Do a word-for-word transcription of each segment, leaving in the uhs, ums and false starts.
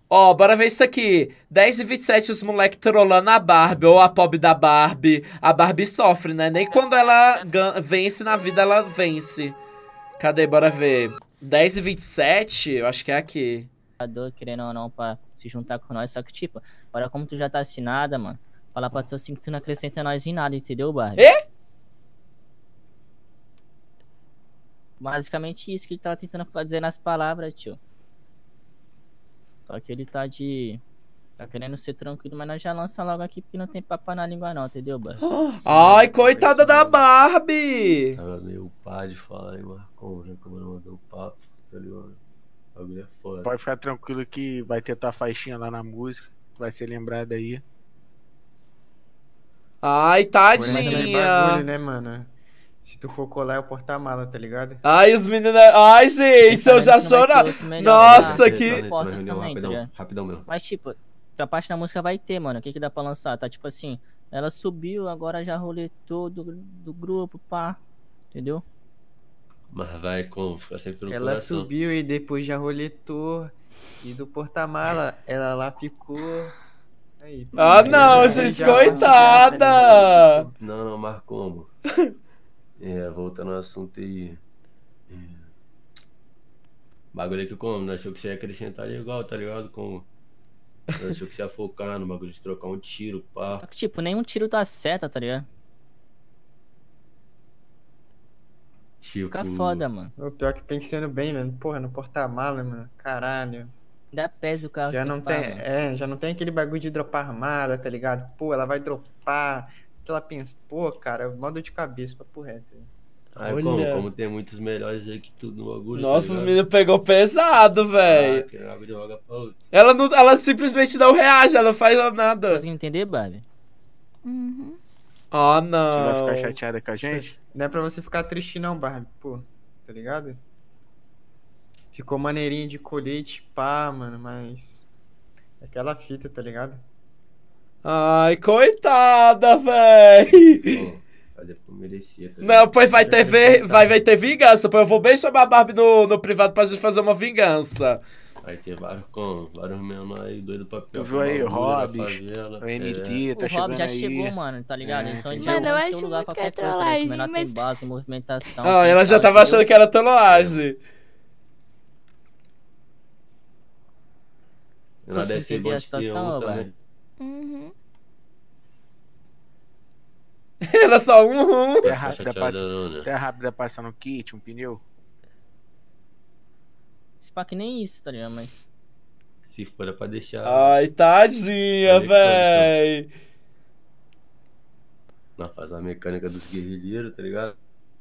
Ó, bora ver isso aqui. dez e vinte e sete, os moleques trolando a Barbie, ou a pobre da Barbie. A Barbie sofre, né? Nem quando ela gan- vence na vida, ela vence. Cadê? Bora ver. dez e vinte e sete, eu acho que é aqui. Querendo ou não, pra se juntar com nós. Só que, tipo, olha como tu já tá assinada, mano. Falar pra tu assim que tu não acrescenta nós em nada, entendeu, Barbie? E? Basicamente isso que ele tava tentando fazer nas palavras, tio. Só que ele tá de... Tá querendo ser tranquilo, mas nós já lança logo aqui porque não tem papo na língua não, entendeu, Barbie? Ai, coitada da Barbie! Tava meio pá de falar aí, Marcon, já que eu não mandou o papo, tá ligado? O bagulho é foda. Pode ficar tranquilo que vai ter tua faixinha lá na música, vai ser lembrada aí. Ai, Porém, aquele bagulho, tadinha. né, mano? Se tu for colar é o porta-mala, tá ligado? Ai, os meninos... Ai, gente, eu já choro. Nossa, que... Portas também, tá rapidão, ligado? rapidão mesmo. Mas, tipo, a parte da música vai ter, mano. O que que dá pra lançar? Tá, tipo assim, ela subiu, agora já roletou do, do grupo, pá. Entendeu? Mas vai como? Fica sempre no Ela coração. subiu e depois já roletou. E do porta-mala, ela lá ficou. Aí, Ah, não, já- gente, já- coitada. Não, não, mas como? É, voltando ao assunto aí. É. Bagulho aqui como? Não achou que você ia acrescentar legal, tá ligado? Como? Não achou que você ia focar no bagulho de trocar um tiro, pá. Só que, tipo, nenhum tiro tá certo, tá ligado? Tipo. Fica foda, mano. O pior que pensando bem, mano. Porra, no porta-mala, mano. Caralho. Ainda pesa o carro Já sem não pá, tem. mano. É, já não tem aquele bagulho de dropar armada, tá ligado? Pô, ela vai dropar. Que ela pensa, pô, cara, mó dor de cabeça, papo reto. Aí Olha. como? Como tem muitos melhores aí que tudo no bagulho. Nossa, tá os ligado? meninos pegou pesado, Ah, velho. que água de joga pra outro. Ela, não, ela simplesmente não reage, ela não faz nada. Conseguiu entender, Barbie? Uhum. Ah, Você vai não. ficar chateada com a gente? Não é pra você ficar triste não, Barbie, pô. Tá ligado? Ficou maneirinho de colete, pá, mano, mas... É aquela fita, tá ligado? Ai, coitada, velho. Bom, fazer por merecer, tá Não, ligado? pois vai ter, ver, vai, vai ter vingança. Pois eu vou bem chamar a Barbie no, no privado pra gente fazer uma vingança. Vai ter vários como? Vários menores aí doido pra pegar. Tu viu aí, bagulho da Hobbs, favela. O M É. D, tá O chegando Rob já aí. chegou, mano, tá ligado? É, Então ele entendi. já Mano, eu vai acho ter lugar muito qualquer que é coisa, né? trollagem, Comer lá mas- tem bala, tem movimentação. Ah, tem ela já tal, tava achando entendeu? que era trollagem. Ela Você deve ser entendeu a igual situação, espião ô, também. Uhum. Era só um, um. Até Vai ficar rápida, chateada passa, não, né? até rápida passar no kit, um pneu. Esse pá que nem isso, tá ligado? Mas... Se for é pra deixar. Ai, tadinha, Olha que véi. Nós faz a mecânica dos guerrilheiros, tá ligado?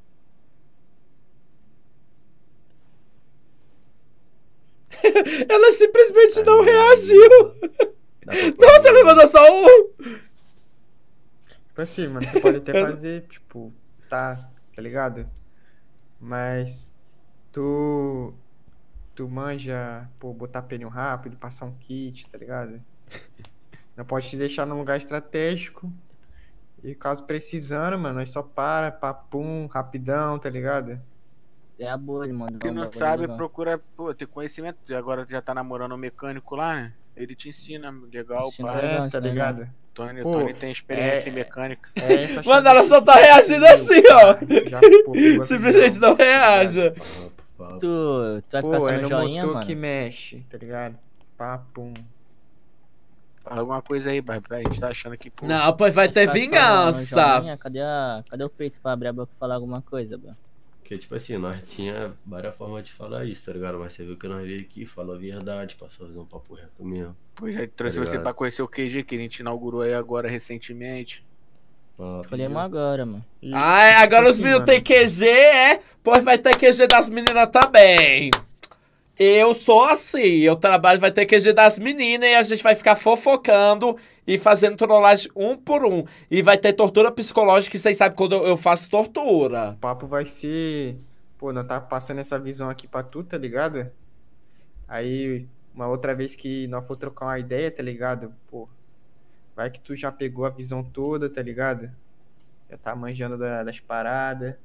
Ela simplesmente não Aí, reagiu. dá pra Nossa, fazer- ela mandou só um. Tipo assim, mano, você pode até fazer, tipo, tá, tá ligado? Mas tu tu manja, pô, botar pneu rápido, passar um kit, tá ligado? Não pode te deixar num lugar estratégico. E caso precisando, mano, nós só para, papum, rapidão, tá ligado? É a boa, mano. Quem não sabe, procura, pô, ter conhecimento. E agora já tá namorando um mecânico lá, né? Ele te ensina, legal, Ensina pá. legal. É, tá tá ligado? Tony, Pô, Tony tem experiência é- em mecânica. É essa Mano, chave ela que só tu tá reagindo assim, ó. Já, pô, pegou a Simplesmente visão, não tá ligado? reaja. Papo, papo. Tu, tu vai ficar Pô, só é no no joinha, motor mano? que mexe, tá ligado? Papum. Fala alguma coisa aí, Barbie. A gente tá achando que, pô. Não, pois vai ter Ficar só no- no vingança. joinha? Cadê, a, cadê o peito pra abrir a boca e falar alguma coisa, bro? Porque, tipo assim, nós tinha várias formas de falar isso, tá ligado? Mas você viu que nós veio aqui, falou a verdade, passou a fazer um papo reto mesmo. Pô, já trouxe Tá você ligado? pra conhecer o Q G que a gente inaugurou aí agora recentemente. Papo, Escolhemos agora, mano. E, Ai, tipo agora os assim, meninos mano, têm Q G, é? Pois vai ter Q G das meninas também. Eu sou assim, eu trabalho, vai ter Q G das meninas e a gente vai ficar fofocando e fazendo trollagem um por um. E vai ter tortura psicológica, que vocês sabem quando eu eu faço tortura. O papo vai ser. Pô, não tá passando essa visão aqui pra tu, tá ligado? Aí, uma outra vez que nós for trocar uma ideia, tá ligado? Pô, vai que tu já pegou a visão toda, tá ligado? Já tá manjando da- das paradas.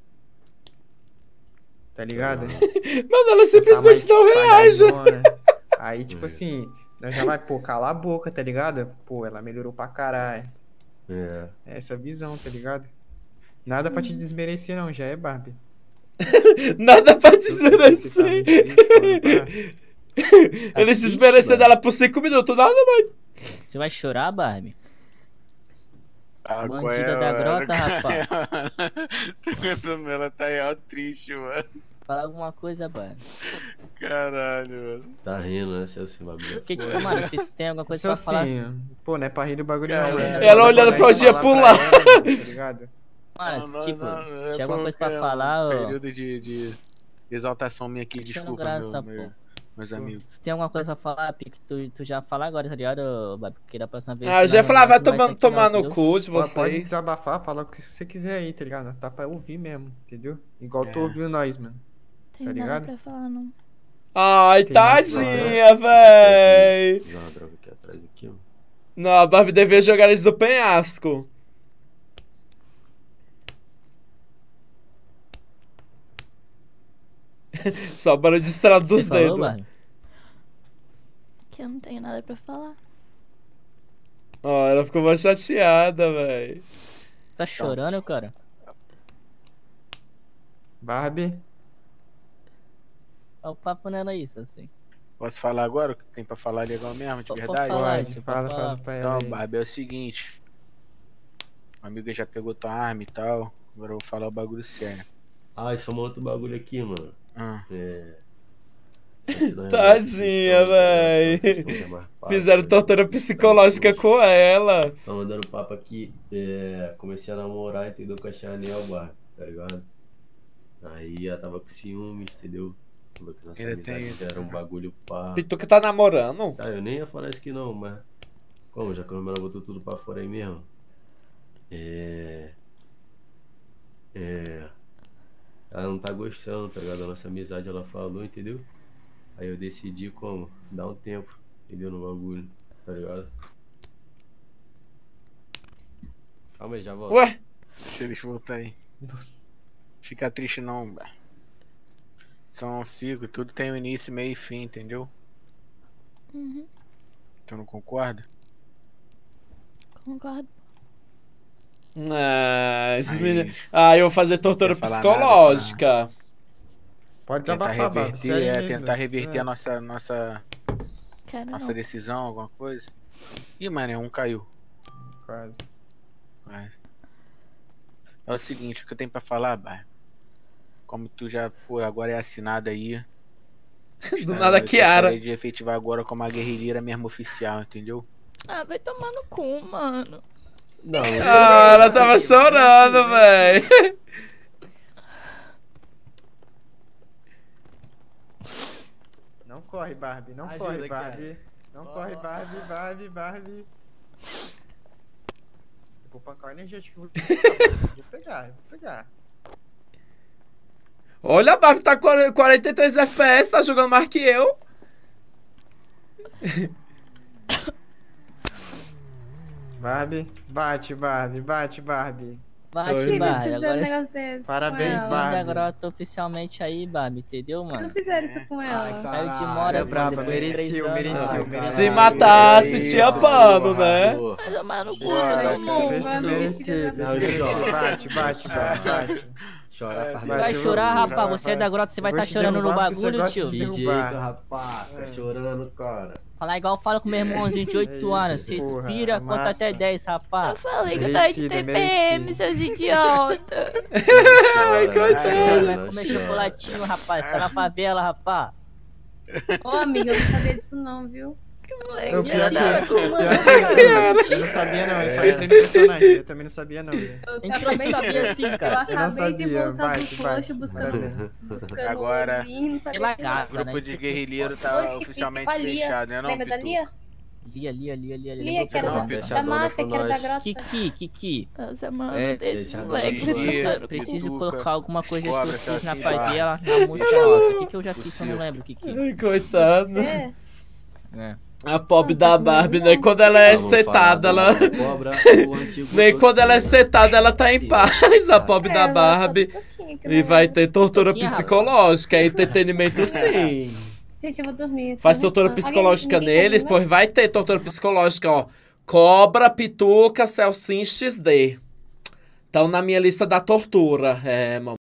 Tá ligado? Mano, ela Já tá mais simplesmente não reage. falhadona. Aí, tipo É. assim, nós já vai, pô, calar a boca, tá ligado? Pô, ela melhorou pra caralho. É. É essa visão, tá ligado? Nada pra te desmerecer, não, já é Barbie. Nada pra Eu sei que você tá desmerecer. muito triste, falando, pá. Eles triste, desmereceram mano? dela por cinco minutos. Nada mais. Você vai chorar, Barbie? Ah, qual Bandida é, da mano? grota, rapaz. Ela tá real triste, mano. Fala alguma coisa, Barbie. Caralho, mano. Tá rindo, né? Se esse bagulho. Porque, tipo, mano, se tu tem alguma coisa Isso pra falar assim, assim. pô, não é pra rir do bagulho, Cara, não. é ela pra olhando nós pra onde ia falar pular. pra ela, mano, tá ligado? Mano, Não, não, tipo, não, é tinha alguma foi coisa pra um falar, ó. período de, de exaltação minha aqui, Deixando desculpa, graça, meu, meu- pô. meus amigos. Se tu tem alguma coisa pra falar, Pique, tu, tu já fala agora, tá ligado, Barbie? Porque da próxima vez. Ah, eu tu já ia não- falar, vai tu não tomando, estar aqui não, tomar no entendeu? cu de Pô, Pode vocês. desabafar, falar o que você quiser aí, tá ligado? Tá pra ouvir mesmo, entendeu? Igual tu É. ouviu nós, mano. Tem Tá nada ligado? pra falar, não. Ai, Tem tadinha, véi. Joga uma droga aqui atrás aqui, ó. Não, a Barbie devia jogar eles do penhasco. Só barulho de estrado dos Você falou, dedos. Barbie? Que eu não tenho nada pra falar. Ó, ela ficou mais chateada, véi. Tá chorando, cara? Barbie, Olha o papo nela isso, assim. Posso falar agora o que tem pra falar legal mesmo, de Pode verdade? falar. pode, tio, fala, pode fala falar. pra ela Então, aí. Barbie, é o seguinte. Uma amiga já pegou tua arma e tal. Agora eu vou falar o bagulho sério. Ah, isso é um outro bagulho aqui, mano. Ah, É. Tadinha, véi. Fizeram tortura psicológica com ela. Tá mandando papo aqui. É, comecei a namorar, entendeu? Com a Chanel Bar, tá ligado? Aí ela tava com ciúmes, entendeu? Falou que nossa Ainda amizade tem isso, era um né? bagulho pá. Pituca tá namorando? Tá, eu nem ia falar isso aqui não, mas. Como? Já que a irmã botou tudo pra fora aí mesmo. É. É. Ela não tá gostando, tá ligado? Da nossa amizade, ela falou, entendeu? Aí eu decidi como? Dar um tempo, entendeu? No bagulho, tá ligado? Calma aí, já volto. Ué? deixa eles voltar aí. Fica triste não, velho. São ciclo, tudo tem um início, meio e fim, entendeu? Uhum, Tu não concorda? concordo. Ah, esses Aí, meninos. Ah, eu vou fazer tortura Quer falar psicológica. Pode Tentar desabafar, Barbie, reverter, sério é, mesmo. tentar reverter É. a nossa, nossa, Quero nossa não. decisão, alguma coisa. Ih, mano, um caiu. Quase. Vai. É o seguinte, o que eu tenho pra falar, Bar? Como tu já, pô, agora é assinado aí. Do tá? nada, Eu Kiara. gostaria de efetivar agora como uma guerrilheira mesmo oficial, entendeu? Ah, vai tomar no cu, mano. Não, Ah, ela tava chorando, véi. Não corre, Barbie, não Ajuda, corre, cara. Barbie. Não corre, Barbie, Barbie, Barbie. Eu vou pancar o energético. Vou pegar, eu vou pegar. Olha, a Barbie tá com quarenta e três F P S, tá jogando mais que eu. Barbie, bate, Barbie, bate, Barbie. Bate, Oi. Sim, Barbie. vocês fizeram um Agora negócio desse. Parabéns, com ela. Barbie. da grota oficialmente aí, Barbie, entendeu, Não mano? fizeram isso com ela. Caiu de Você moras, é braba, mano, depois de três mereceu, anos. mereceu, Ai, mereceu. Se caralho. matasse, Isso, tinha pano, porra, né? porra. Vai tomar no cu, Bora, meu cara. amor. Vai, Fez vai, merecer, vai. fez merecer. Bate, bate, bate, bate. Chora pra Vai, Vai eu chorar, vou- rapaz. Você é da grota, você vai Eu vou estar te chorando no derrubar porque você bagulho, gosta tio. de Que derrubar. jeito, rapaz. Tá chorando, cara. Falar igual eu falo com meu irmãozinho de É oito isso, anos. Se porra, inspira, conta massa. até dez, Eu rapaz. falei que eu tava de Merecido, T P M, merecido. seus idiotas. Ai, coitado. Vai comer chocolatinho, rapaz. Tá na favela, rapaz. Ô, amiga, eu não sabia disso não, viu? Moleque, Eu, pior que, viado. pior que eu não sabia não, eu só entrei no personagem, eu também não sabia não. velho. Eu Entrou acabei e sabia assim, Eu cara. Eu não acabei de sabia, voltar bate, do bate. post buscando, Parabéns. buscando Agora- o link, não sabia Pela que gata, O grupo né? de Isso- guerrilheiro tá Oxe, oficialmente tipo a Lia. fechado, né não, Lembra da Pitu? Lia? Lia, Lia, Lia, Lia. Lia, Lembrou que era pelo da, Não, nome, da fechadona máfia, que era da com grota. Kiki, Kiki. Nossa, mano, É, desse deixa moleque. eu ver. Precisa, Lia, preciso Pituca, colocar alguma coisa que eu Cobra, fiz na Saci, favela na música nossa. O que, que eu já fiz que eu não lembro, Kiki? Ai, coitado. Você? É. A pobre da Barbie, né? Quando ela é Vamos falar setada, do ela. Cobra, o antigo Nem quando ela é doutor, né? setada, ela tá em paz, a pobre da É, Barbie. só um pouquinho, que E não- vai ter tortura Pouquinho, psicológica, é entretenimento sim. Gente, eu vou dormir. Faz Tô tortura muito- psicológica Alguém- ninguém neles, tá pois vai ter tortura psicológica, ó. Cobra, pituca, Celcinho X D. Estão na minha lista da tortura. É, mamãe.